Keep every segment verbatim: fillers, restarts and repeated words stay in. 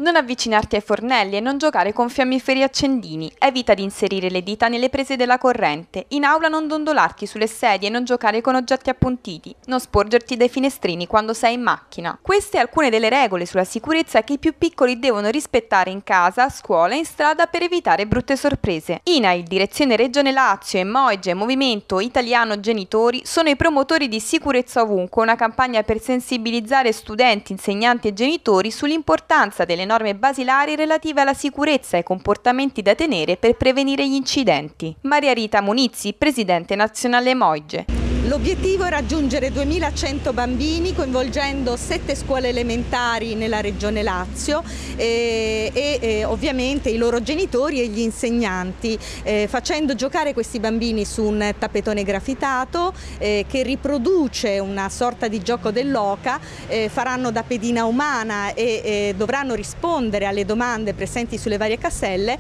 Non avvicinarti ai fornelli e non giocare con fiammiferi accendini. Evita di inserire le dita nelle prese della corrente. In aula non dondolarti sulle sedie e non giocare con oggetti appuntiti. Non sporgerti dai finestrini quando sei in macchina. Queste alcune delle regole sulla sicurezza che i più piccoli devono rispettare in casa, a scuola e in strada per evitare brutte sorprese. I N A I, Direzione Regione Lazio e Moige, Movimento Italiano Genitori, sono i promotori di Sicurezza Ovunque, una campagna per sensibilizzare studenti, insegnanti e genitori sull'importanza delle norme basilari relative alla sicurezza e ai comportamenti da tenere per prevenire gli incidenti. Maria Rita Munizzi, presidente nazionale Moige. L'obiettivo è raggiungere duemilacento bambini coinvolgendo sette scuole elementari nella regione Lazio e, e, e ovviamente i loro genitori e gli insegnanti, eh, facendo giocare questi bambini su un tappetone grafitato eh, che riproduce una sorta di gioco dell'oca, eh, faranno da pedina umana e eh, dovranno rispondere alle domande presenti sulle varie caselle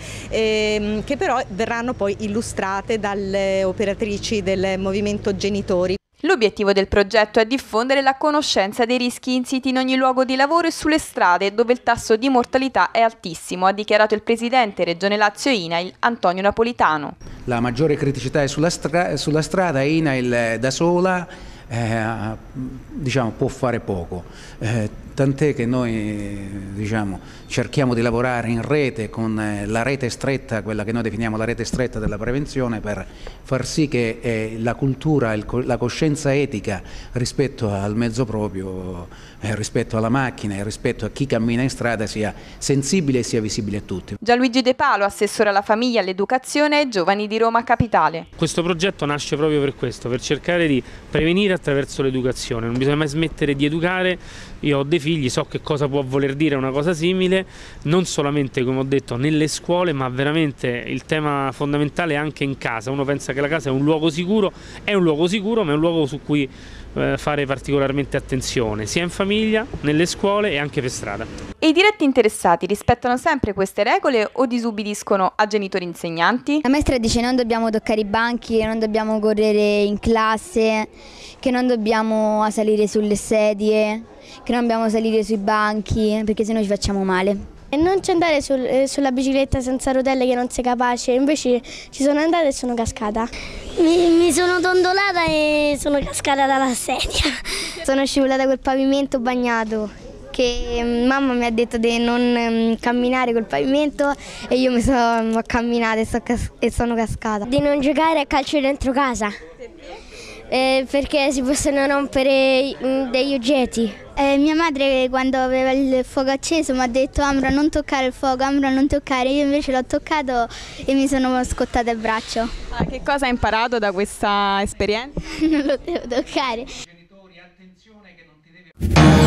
eh, che però verranno poi illustrate dalle operatrici del movimento genitori. L'obiettivo del progetto è diffondere la conoscenza dei rischi insiti in ogni luogo di lavoro e sulle strade, dove il tasso di mortalità è altissimo, ha dichiarato il presidente Regione Lazio I N A I L Antonio Napolitano. La maggiore criticità è sulla, stra sulla strada, I N A I L da sola eh, diciamo, può fare poco. Eh, tant'è che noi diciamo, cerchiamo di lavorare in rete con eh, la rete stretta, quella che noi definiamo la rete stretta della prevenzione, per far sì che eh, la cultura, il, la coscienza etica rispetto al mezzo proprio, eh, rispetto alla macchina e rispetto a chi cammina in strada sia sensibile e sia visibile a tutti. Gianluigi De Palo, assessore alla famiglia, all'educazione ai giovani di Roma Capitale. Questo progetto nasce proprio per questo, per cercare di prevenire attraverso l'educazione. Non bisogna mai smettere di educare. Io ho dei figli, so che cosa può voler dire una cosa simile, non solamente, come ho detto, nelle scuole, ma veramente il tema fondamentale è anche in casa. Uno pensa che la casa è un luogo sicuro, è un luogo sicuro, ma è un luogo su cui eh, fare particolarmente attenzione, sia in famiglia, nelle scuole e anche per strada. E i diretti interessati rispettano sempre queste regole o disubbidiscono a genitori insegnanti? La maestra dice non dobbiamo toccare i banchi, non dobbiamo correre in classe, che non dobbiamo salire sulle sedie, che non dobbiamo salire sui banchi perché sennò ci facciamo male. E non c'è andare sul, eh, sulla bicicletta senza rotelle che non sei capace, invece ci sono andata e sono cascata. Mi, mi sono dondolata e sono cascata dalla sedia. Sono scivolata col pavimento bagnato, che mamma mi ha detto di non um, camminare col pavimento e io mi sono camminata e, so e sono cascata. Di non giocare a calcio dentro casa. Eh, perché si possono rompere degli oggetti. Eh, mia madre quando aveva il fuoco acceso mi ha detto Ambra non toccare il fuoco, Ambra non toccare, io invece l'ho toccato e mi sono scottata il braccio. Ah, che cosa hai imparato da questa esperienza? Non lo devo toccare. Genitori, attenzione che non ti devi...